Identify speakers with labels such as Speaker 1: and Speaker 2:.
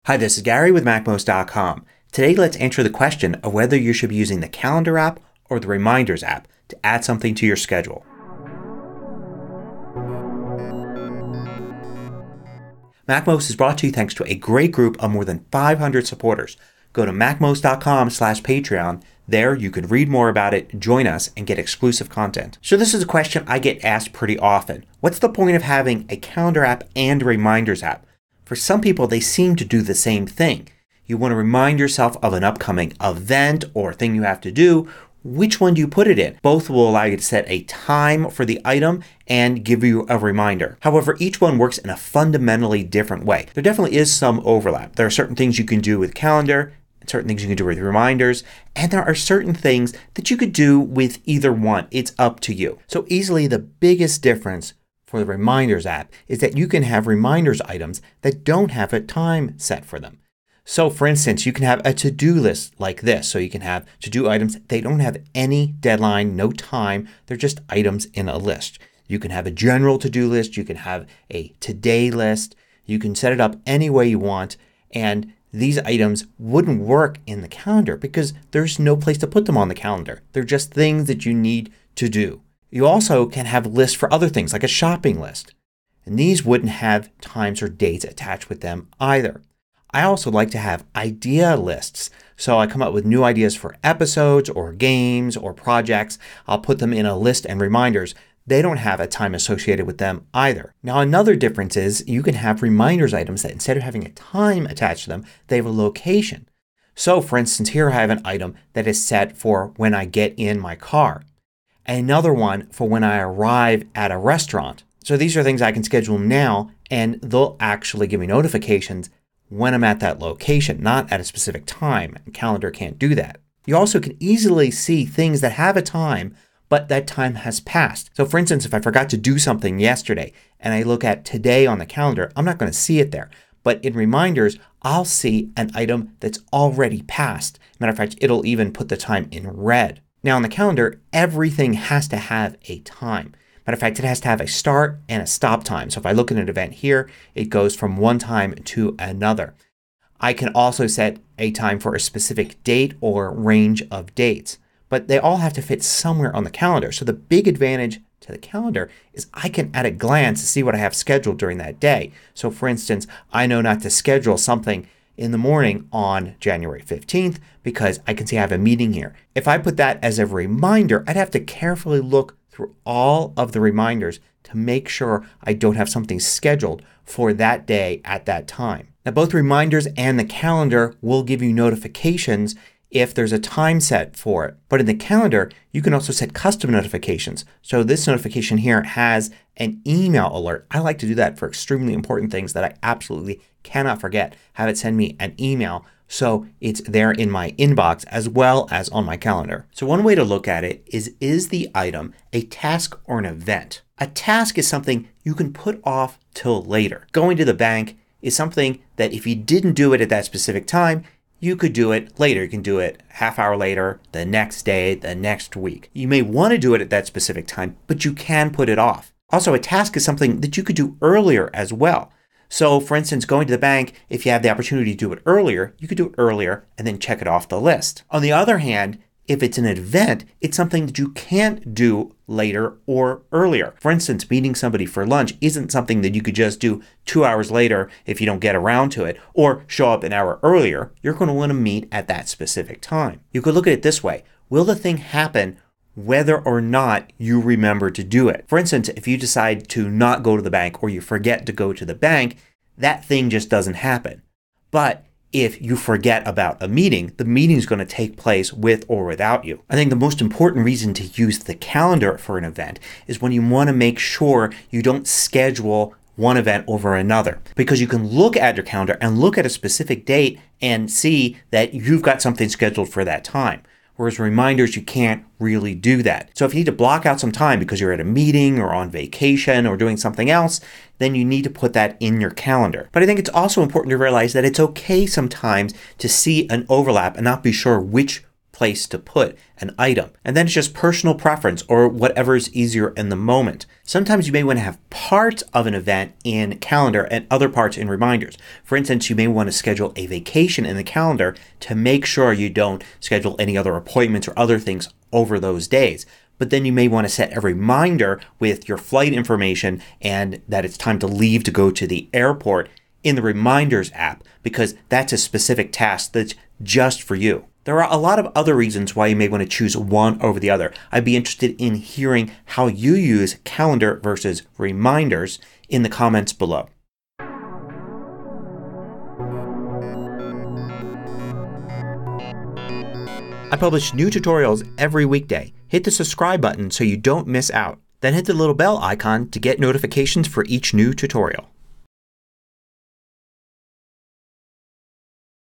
Speaker 1: Hi, this is Gary with MacMost.com. Today let's answer the question of whether you should be using the Calendar app or the Reminders app to add something to your schedule. MacMost is brought to you thanks to a great group of more than 500 supporters. Go to MacMost.com/Patreon. There you can read more about it, join us, and get exclusive content. So this is a question I get asked pretty often. What's the point of having a Calendar app and a Reminders app? For some people they seem to do the same thing. You want to remind yourself of an upcoming event or thing you have to do. Which one do you put it in? Both will allow you to set a time for the item and give you a reminder. However, each one works in a fundamentally different way. There definitely is some overlap. There are certain things you can do with Calendar, certain things you can do with Reminders, and there are certain things that you could do with either one. It's up to you. So easily the biggest difference for the Reminders app is that you can have reminders items that don't have a time set for them. So for instance, you can have a to-do list like this. So you can have to-do items. They don't have any deadline, no time. They're just items in a list. You can have a general to-do list. You can have a today list. You can set it up any way you want, and these items wouldn't work in the calendar because there's no place to put them on the calendar. They're just things that you need to do. You also can have lists for other things like a shopping list. And these wouldn't have times or dates attached with them either. I also like to have idea lists. So I come up with new ideas for episodes or games or projects. I'll put them in a list and reminders. They don't have a time associated with them either. Now another difference is you can have reminders items that instead of having a time attached to them, they have a location. So for instance, here I have an item that is set for when I get in my car. Another one for when I arrive at a restaurant. So these are things I can schedule now and they'll actually give me notifications when I'm at that location, not at a specific time. Calendar can't do that. You also can easily see things that have a time but that time has passed. So for instance, if I forgot to do something yesterday and I look at today on the calendar, I'm not going to see it there. But in Reminders, I'll see an item that's already passed. Matter of fact, it'll even put the time in red. Now on the calendar, everything has to have a time. Matter of fact, it has to have a start and a stop time. So if I look at an event here, it goes from one time to another. I can also set a time for a specific date or range of dates. But they all have to fit somewhere on the calendar. So the big advantage to the calendar is I can at a glance see what I have scheduled during that day. So for instance, I know not to schedule something in the morning on January 15th because I can see I have a meeting here. If I put that as a reminder, I'd have to carefully look through all of the reminders to make sure I don't have something scheduled for that day at that time. Now both Reminders and the calendar will give you notifications if there's a time set for it. But in the calendar you can also set custom notifications. So this notification here has an email alert. I like to do that for extremely important things that I absolutely cannot forget. Have it send me an email so it's there in my inbox as well as on my calendar. So one way to look at it is the item a task or an event? A task is something you can put off till later. Going to the bank is something that if you didn't do it at that specific time, you could do it later. You can do it half hour later, the next day, the next week. You may want to do it at that specific time, but you can put it off. Also, a task is something that you could do earlier as well. So for instance, going to the bank, if you have the opportunity to do it earlier, you could do it earlier and then check it off the list. On the other hand, if it's an event, it's something that you can't do later or earlier. For instance, meeting somebody for lunch isn't something that you could just do 2 hours later if you don't get around to it, or show up an hour earlier. You're going to want to meet at that specific time. You could look at it this way. Will the thing happen whether or not you remember to do it? For instance, if you decide to not go to the bank or you forget to go to the bank, that thing just doesn't happen. But if you forget about a meeting, the meeting is going to take place with or without you. I think the most important reason to use the calendar for an event is when you want to make sure you don't schedule one event over another. Because you can look at your calendar and look at a specific date and see that you've got something scheduled for that time. Whereas Reminders, you can't really do that. So if you need to block out some time because you're at a meeting or on vacation or doing something else, then you need to put that in your calendar. But I think it's also important to realize that it's okay sometimes to see an overlap and not be sure which place to put an item. And then it's just personal preference or whatever is easier in the moment. Sometimes you may want to have parts of an event in calendar and other parts in reminders. For instance, you may want to schedule a vacation in the calendar to make sure you don't schedule any other appointments or other things over those days. But then you may want to set a reminder with your flight information and that it's time to leave to go to the airport in the Reminders app, because that's a specific task that's just for you. There are a lot of other reasons why you may want to choose one over the other. I'd be interested in hearing how you use calendar versus reminders in the comments below. I publish new tutorials every weekday. Hit the subscribe button so you don't miss out. Then hit the little bell icon to get notifications for each new tutorial.